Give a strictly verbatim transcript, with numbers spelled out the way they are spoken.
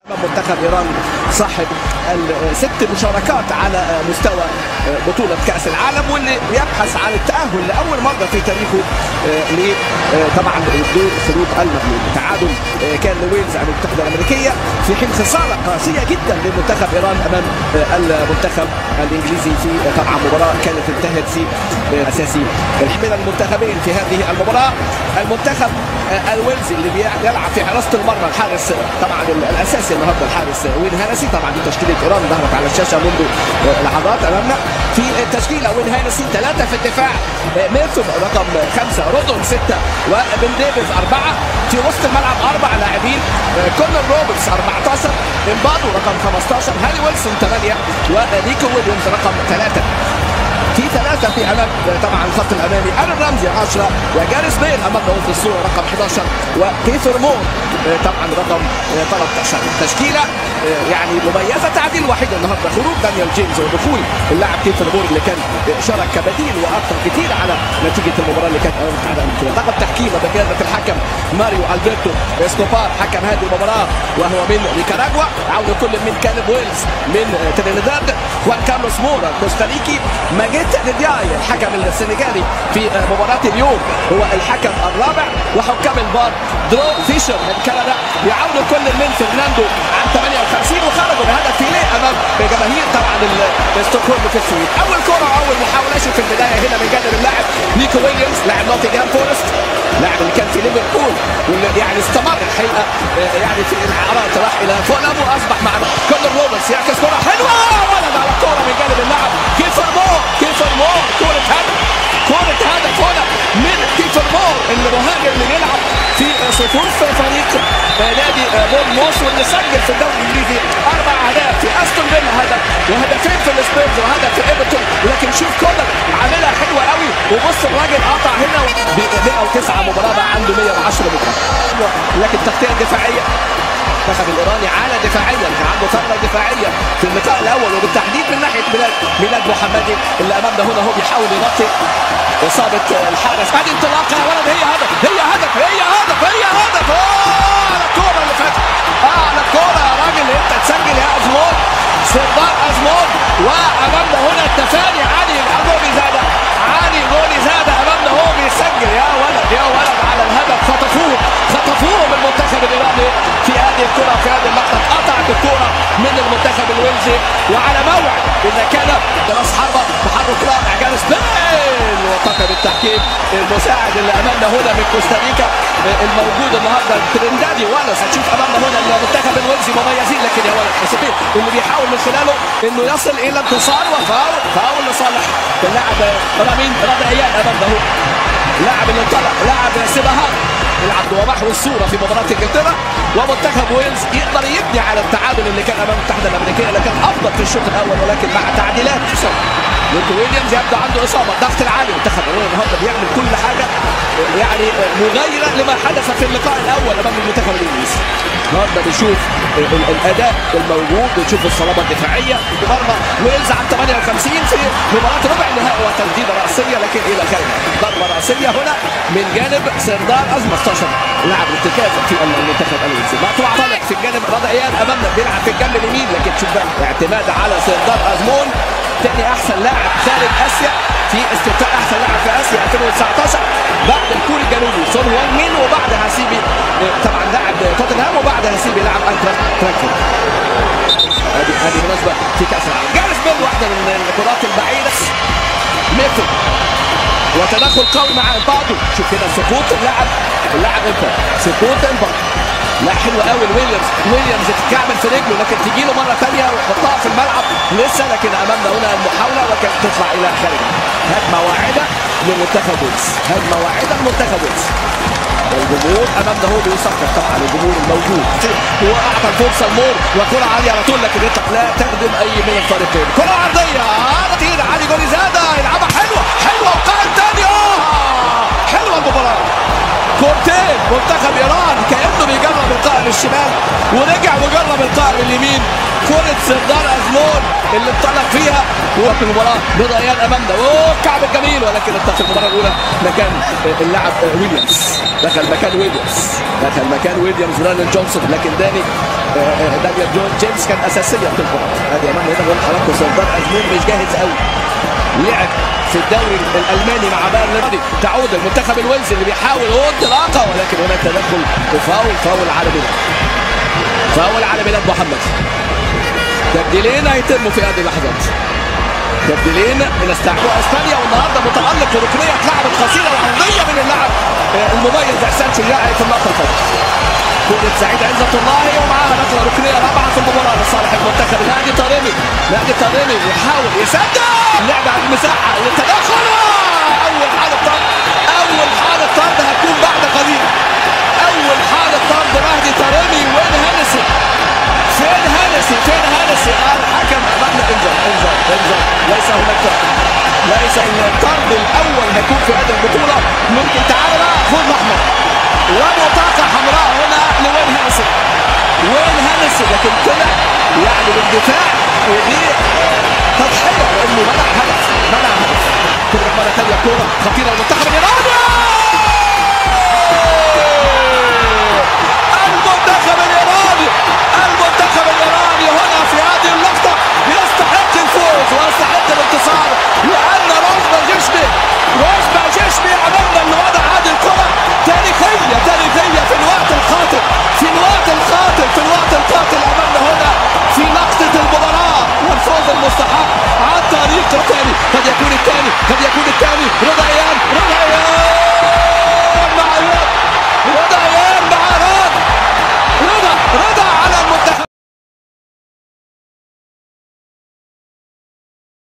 منتخب ايران صاحب ست مشاركات على مستوى بطولة كأس العالم، واللي يبحث عن التأهل لأول مرة في تاريخه ل طبعا دور خروج المغلوب. تعادل كان لويلز عن المنتخب الأمريكية، في حين خسارة قاسية جدا لمنتخب ايران امام المنتخب الانجليزي في طبعا مباراة كانت انتهت في اساسي من المنتخبين في هذه المباراة. المنتخب الويلزي اللي بيلعب في حراسة المرمى الحارس طبعا الاساسي النهارده الحارس وين هانسي. طبعا دي تشكيلة ايران ظهرت على الشاشة منذ لحظات امامنا. في التشكيلة وين هانسي ثلاثة في الدفاع، ميرتون رقم خمسة، رودون ستة، وبن ديفيز أربعة. في وسط الملعب أربع لاعبين، كونر روبرتس أربعة عشر، امبادو رقم خمسة عشر، هاري ويلسون ثمانية، ونيكو ويليامز رقم ثلاثة. في ثلاثة في أمام طبعا الخط الأمامي، ألان رمزي عشرة، وجاريث بيل أمامنا في الصورة رقم أحد عشر، وكيثر مور طبعا رقم ثلاثة عشر. تشكيلة يعني مميزة. تعديل وحيد النهارده خروج دانيال جيمس ودخول اللاعب كيثر مور اللي كان شارك كبديل وأثر كثير على نتيجة المباراة اللي كانت أمام الاتحاد الأمريكي. لقب تحكيم بقيادة الحكم ماريو ألبرتو اسكوبار حكم هذه المباراة، وهو من نيكاراغوا. عودة كل من كالب ويلز من ترينيداد، خوان كارلوس مورا كوستاريكي، ماجيت دياي الحكم السنغالي في مباراة اليوم هو الحكم الرابع، وحكام الفار درو فيشر من كندا. يعود كل من فرناندو عن ثمانية وخمسين، وخرجوا بهدف فيليه امام جماهير طبعا ستوكهولم في السويد. اول كرة اول محاولة في البداية هنا من جانب اللاعب نيكو ويليامز لاعب نوتنغهام فورست، لاعب اللي كان في ليفربول واللي يعني استمر الحقيقة يعني في الاعارات، راح الى فولهام واصبح مع كونر روبرتس. يعكس كرة حلوة، ولد على الكرة من جانب اللاعب كيثر مور. كيثر مور كرة هدف، كرة هدف هنا من كيثر مور المهاجم اللي بيلعب في صفوف فريق نادي بورنموث، واللي سجل في الدوري الانجليزي اربع اهداف، في استون فيلا هدف، وهدفين في السبيرز، وهدف في ايفرتون. لكن شوف كونر عاملها حلوه قوي، وبص الراجل قطع هنا ب مئة وتسعة مباراه بقى عنده مئة وعشرة مباراه. لكن تغطيه دفاعيه المنتخب الايراني عانى دفاعيا، كان عنده ثغره دفاعيه في اللقاء الاول، وبالتحديد من ناحيه ميلاد ميلاد محمدي اللي امامنا هنا هو بيحاول يغطي اصابه الحارس. هذه انطلاقه يا ولد، هي هدف هي هدف هي هدف هي هدف. اه على الكوره اللي فاتت، اه على الكوره يا راجل انت تسجل يا ازمون، سردار ازمون. وامامنا هنا التفاني علي غولي زاده، علي غولي زاده امامنا هو بيسجل. يا ولد يا ولد على الهدف، خطفوه خطفوه من المنتخب الايراني في هذه الكره، في هذه اللقطه قطعت الكره من المنتخب الويلزي، وعلى موعد اذا كان راس حربه تحرك رائع جاريث بيل، وطاقم التحكيم المساعد اللي امامنا هنا من كوستاريكا الموجود النهارده تريندادي والاس. هتشوف امامنا هنا المنتخب الويلزي مميزين، لكن يا ولد حسين اللي بيحاول من خلاله انه يصل الى انتصار، وفاول فاول لصالح اللاعب رامين رضعيان امامنا هو اللاعب اللي طلع لاعب سيباهار يلعب ومحو الصوره في مباراه انجلترا. ومنتخب ويلز يقدر يبني على التعادل اللي كان امام المتحده الامريكيه، اللي كان افضل في الشوط الاول، ولكن مع تعديلات نيكو ويليامز يبدو عنده اصابه. الضغط العالي منتخب ايران النهارده بيعمل كل حاجه يعني مغايره لما حدث في اللقاء الاول امام المنتخب الانجليزي. النهارده بنشوف الاداء الموجود، بنشوف الصلابه الدفاعيه. مرمى ويلز عن ثمانية وخمسين في مباراه ربع النهائي، وتسديده راسيه لكن الى خارج. ضربه راسيه هنا من جانب سردار ازمه خمسة عشر لاعب ارتكاز في المنتخب الانجليزي. مقطوع طالع في الجانب رضعيان امامنا بيلعب في الجنب اليمين، لكن شوف بقى اعتماد على سردار ازمون، ثاني احسن لاعب خارج اسيا في استفتاء احسن لاعب في اسيا ألفين وتسعة عشر بعد الكوري الجنوبي سون وان مين، وبعد هاسيبي طبعا لاعب توتنهام، وبعد هاسيبي لاعب انتراخت فرانكفورت. هذه هذه مناسبه في كاس العالم. جاريث بيل واحده من الكرات البعيده، ميتو وتدخل قوي مع امبادو. شوف هنا سقوط اللاعب اللاعب امبادو، سقوط امبادو. لا حلو قوي ويليامز ويليامز تتكعبل في رجله، لكن تجي له مره ثانيه ويحطها في الملعب لسه، لكن امامنا هنا المحاوله وكانت تطلع الى خارج. هجمه واعده لمنتخب ويلز، هجمه واعده لمنتخب ويلز. الجمهور امامنا هو بيصفق طبعا، الجمهور الموجود. هو اعطى الفرصه لمور وكره عاليه على طول، لكن لا تخدم اي من الفريقين. كره عرضيه خطيره، علي غولي زاده يلعبها حلوه حلوه، وقائد ثاني. اه حلوه المباراه، كورتين منتخب ايران كانه بيجرب القائم الشمال ورجع وجرب القائم اليمين. كرة سردار أزمون اللي انطلق فيها وقت المباراة بضيان أمامنا. اوه كعب الجميل، ولكن انتهت المباراة الأولى مكان اللاعب ويليامز. دخل مكان ويليامز دخل مكان ويليامز رانن جونسون، لكن داني دانيال جون جيمس كان أساسية في المباراة. ادي أمامنا هنا جول حركته سردار أزمون مش جاهز قوي. لعب في الدوري الألماني مع بايرن ليفركوزن. تعود المنتخب الويلزي اللي بيحاول هو انطلاقة، ولكن هناك تدخل وفاول فاول على بلاد فاول على بلاد محمد. تبديلين هيتموا في هذه اللحظات. تبديلين من استعداد اسبانيا، والنهارده متالق بركنيه اتلعبت قصيره وعرضيه من اللاعب المميز احسان شجاعي في النقطه الفاضيه. كرة سعيد عزة الله ومعاها نقله ركنيه رابعه في المباراه لصالح المنتخب. نادي طارمي نادي طارمي يحاول يسدد اللعب على المساحه للتدخل. اول حاله طرد اول حاله طرد هتكون بعد قليل. اول حاله طرد مهدي طارمي. وين هنسي؟ فين هنسي؟ فين هنسي؟ آه الحكم أمامنا انذار انذار انذار. ليس هناك طرد. ليس الطرد الأول هيكون في هذه البطولة. ممكن تعالى بقى خذ أحمر وبطاقة حمراء هنا لوين هنسي. وين هنسي؟ لكن طلع يعني بالدفاع، ودي تضحية لأنه منع هدف منع هدف. كرة مرة ثانية كرة خطيرة للمنتخب الإيراني.